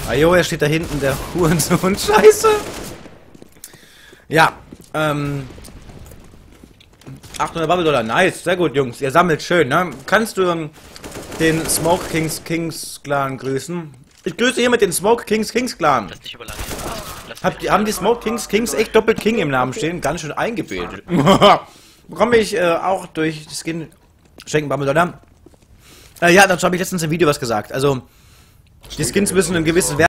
Ajo, er steht da hinten, der Hurensohn. Scheiße. Ja, 800 Bubble-Dollar. Nice. Sehr gut, Jungs. Ihr sammelt schön, ne? Kannst du den Smoke Kings Clan grüßen? Ich grüße hiermit den Smoke Kings Clan. Haben die Smoke Kings echt doppelt King im Namen stehen? Ganz schön eingebildet. Bekomme ich auch durch die Skin schenken Bubble-Dollar? Ja, dazu habe ich letztens im Video was gesagt. Also, die Skins müssen einen gewissen Wert